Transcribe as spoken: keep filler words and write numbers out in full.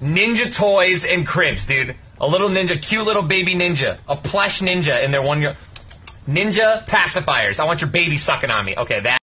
Ninja toys and cribs, dude. A little ninja, cute little baby ninja. A plush ninja in their one year. Ninja pacifiers. I want your baby sucking on me. Okay, that.